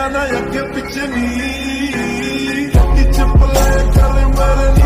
जाना अगे पिछे नी चुप ले कर मेरे